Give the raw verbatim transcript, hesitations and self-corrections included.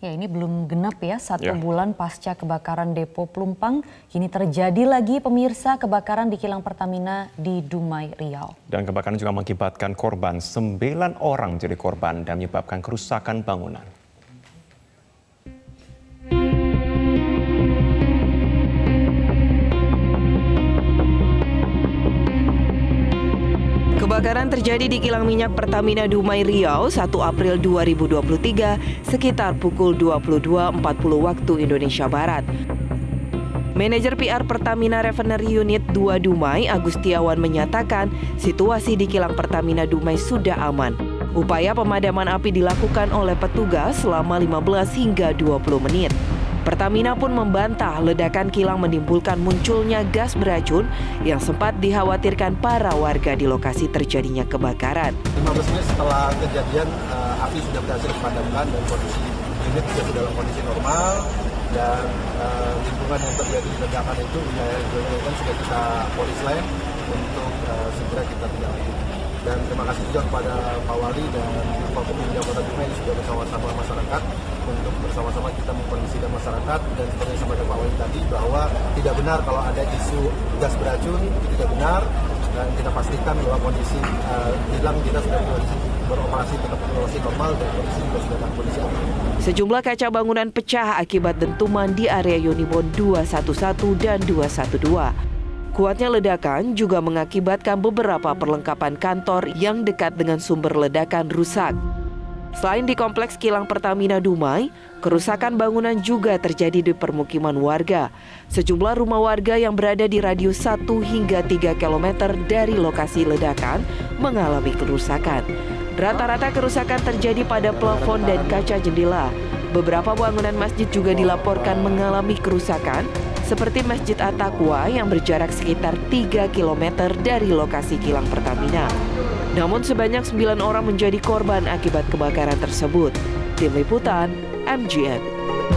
Ya, ini belum genap ya, satu Ya. bulan pasca kebakaran depo Pelumpang. Kini terjadi lagi pemirsa kebakaran di kilang Pertamina di Dumai, Riau. Dan kebakaran juga mengakibatkan korban, sembilan orang jadi korban dan menyebabkan kerusakan bangunan. Kebakaran terjadi di kilang minyak Pertamina Dumai, Riau, satu April dua ribu dua puluh tiga sekitar pukul dua puluh dua empat puluh waktu Indonesia Barat. Manajer P R Pertamina Refinery Unit dua Dumai, Agustiawan, menyatakan situasi di kilang Pertamina Dumai sudah aman. Upaya pemadaman api dilakukan oleh petugas selama lima belas hingga dua puluh menit. Pertamina pun membantah ledakan kilang menimbulkan munculnya gas beracun yang sempat dikhawatirkan para warga di lokasi terjadinya kebakaran. lima belas menit setelah kejadian, uh, api sudah berhasil dipadamkan dan kondisi unit juga sudah dalam kondisi normal, dan uh, lingkungan yang terjadi ledakan itu wilayah wilayah sudah kita polis lain untuk uh, segera kita tindak lanjut. Dan terima kasih juga kepada Pak Wali dan Forkopimda Kota Dumai yang sudah bersama-sama masyarakat untuk bersama-sama kita mengkondisikan masyarakat. Dan seperti yang disampaikan Pak Wali tadi, bahwa tidak benar kalau ada isu gas beracun, itu tidak benar, dan kita pastikan bahwa kondisi uh, kilang kita sudah kondisi beroperasi tetap beroperasi normal dan kondisi juga sudah dalam kondisi aman. Sejumlah kaca bangunan pecah akibat dentuman di area Unibon dua satu satu dan dua satu dua. Kuatnya ledakan juga mengakibatkan beberapa perlengkapan kantor yang dekat dengan sumber ledakan rusak. Selain di kompleks kilang Pertamina Dumai, kerusakan bangunan juga terjadi di permukiman warga. Sejumlah rumah warga yang berada di radius satu hingga tiga kilometer dari lokasi ledakan mengalami kerusakan. Rata-rata kerusakan terjadi pada plafon dan kaca jendela. Beberapa bangunan masjid juga dilaporkan mengalami kerusakan, seperti Masjid At-Taqwa yang berjarak sekitar tiga kilometer dari lokasi kilang Pertamina. Namun sebanyak sembilan orang menjadi korban akibat kebakaran tersebut. Tim Liputan M G N.